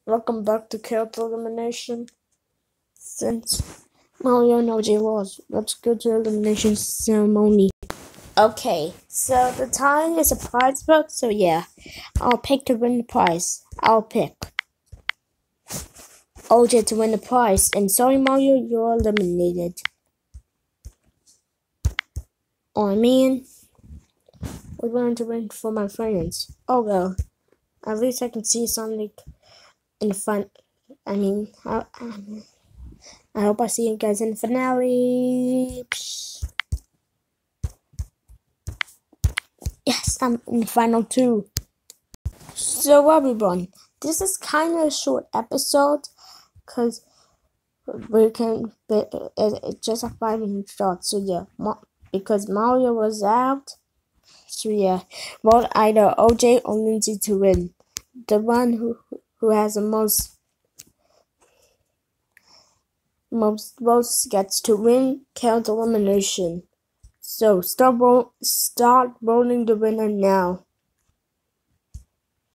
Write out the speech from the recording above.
Welcome back to Character Elimination. Since Mario and OJ lost, let's go to elimination ceremony. Okay, so the tie is a prize book, so yeah, I'll pick to win the prize. I'll pick OJ to win the prize, and sorry Mario, you're eliminated. Oh man, we're going to win for my friends. Oh well, at least I can see Sonic in the front. I hope I see you guys in the finale. Yes, I'm in the final two. So everyone, this is kind of a short episode because it's just a 5 minute shot. So yeah, because Mario was out. So yeah, vote either OJ or Lindsay to win. The one who has the most votes gets to win count elimination. So start voting the winner now.